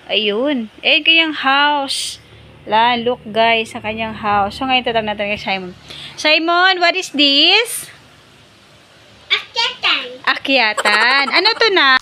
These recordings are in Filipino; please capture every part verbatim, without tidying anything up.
Ayun. Eh, kanyang house. La, look guys, sa kanyang house. So, ngayon tatawag natin kay Simon. Simon, what is this? Akyatan. Akyatan. Ano to na?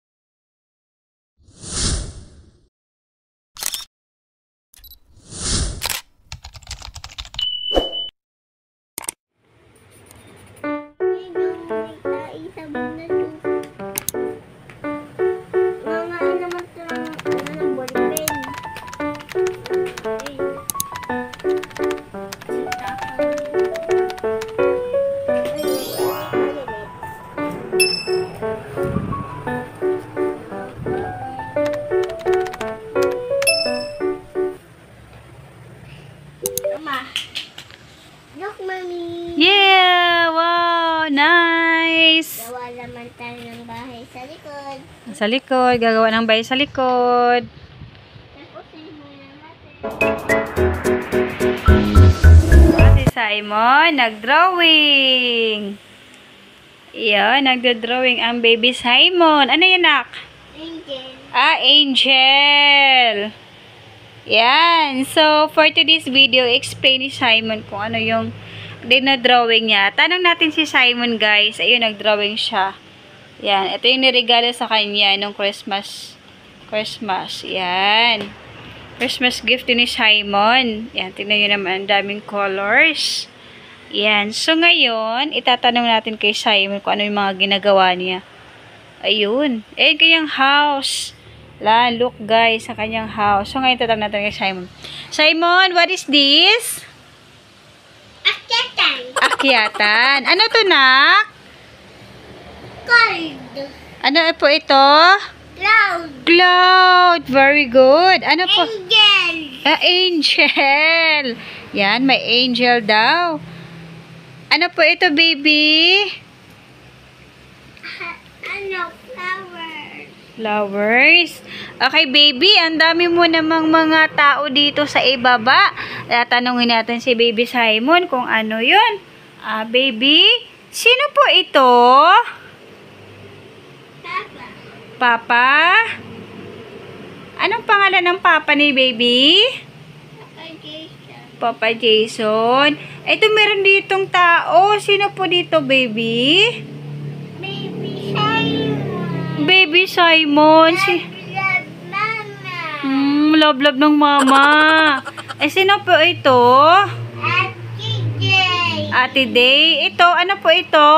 Look, Mami. Yeah! Wow! Nice! Gawa naman tayo ng bahay sa likod. Sa likod. Gagawa ng bahay sa likod. Tapusin muna natin. Si Simon, nag-drawing. Yan, nagdo-drawing ang baby Simon. Ano yan, nak? Angel. Ah, angel. Yan. So, for today's video, explain ni Simon kung ano yung dinadrawing niya. Tanong natin si Simon, guys. Ayun, nagdrawing siya. Yan. Ito yung niregalo sa kanya nung Christmas. Christmas. Yan. Christmas gift ni Simon. Yan. Tingnan nyo naman. Ang daming colors. Yan. So, ngayon, itatanong natin kay Simon kung ano yung mga ginagawa niya. Ayun. Eh, kanyang house. La, look guys, sa kanyang house. So, ngayon tatawag natin kay Simon. Simon, what is this? Akyatan. Akyatan. Ano to, nak? Cold. Ano po ito? Cloud. Cloud. Very good. Ano po? Angel. Ah, angel. Yan, may angel daw. Ano po ito, baby? Ha- ano? Flower. Flowers. Okay, baby. Ang dami mo namang mga tao dito sa ibaba. Tatanungin natin si baby Simon kung ano yun. Ah, baby? Sino po ito? Papa. Papa? Anong pangalan ng papa ni baby? Papa Jason. Papa Jason. Ito meron ditong tao. Sino po dito, baby? Baby Simon. Baby Simon. Si Love, Mama. hmm, love love ng mama. Eh, sino po ito? Ate Jay. Ate Day. Ito, ano po ito?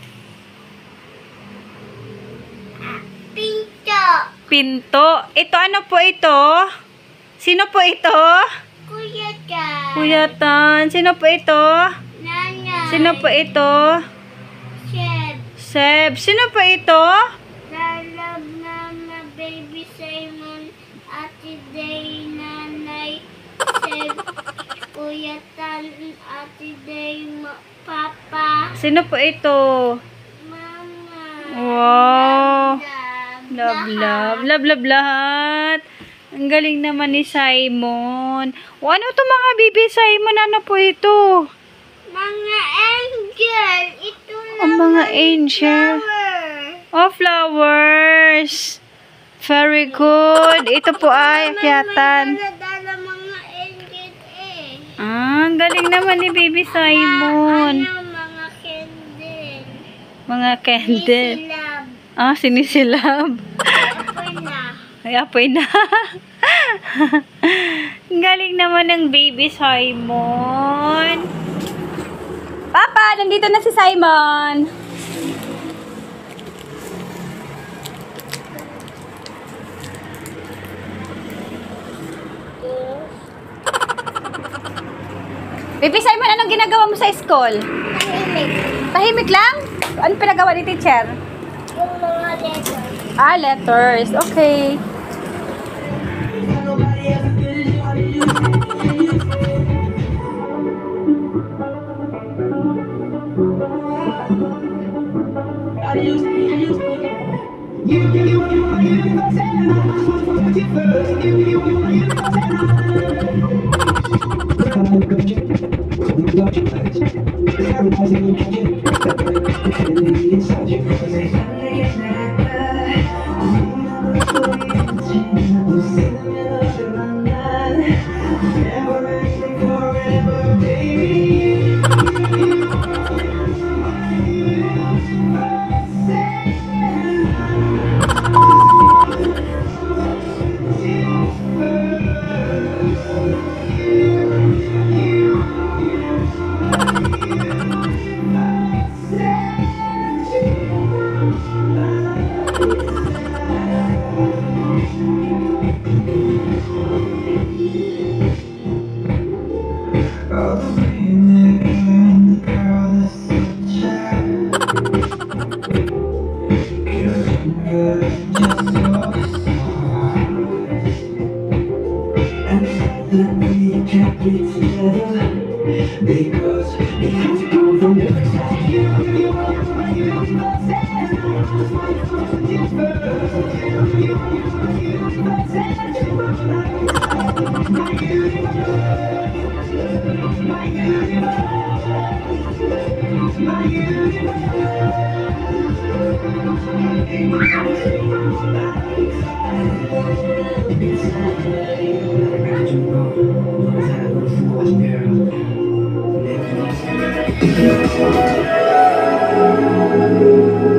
Pinto. Pinto. Ito, ano po ito? Sino po ito? Kuya Tan. Kuya Tan. Sino po ito? Nanay. Sino po ito? Chef. Seb. Sino po ito? Lalab, Mama, Baby Simon, Ate Day, Nanay, Chef, Kuya Tan, Ate Day, Ma- Papa, Sino po ito? Mama. Wow. Love, Love, love. Love, love lahat. Ang galing naman ni Simon. O, ano to mga baby Simon? Ano po ito? Mga angel. Ito Ang lang mga ang angel. flower. Oh, flowers. Very good. Ito po ay akyatan. May dala mga angel eh. Ah, ang galing naman ni baby Simon. Ano, mga candle. Mga candle. Silab. Ah, sinisilab. Ako na. Ay, apoy na. Ang galing naman ng baby Simon. Papa, nandito na si Simon. Baby Simon, anong ginagawa mo sa school? Tahimik. Tahimik lang? Ano pinagawa ni teacher? Yung mga letters. Ah, letters. Okay. Because it has to come from the Girl,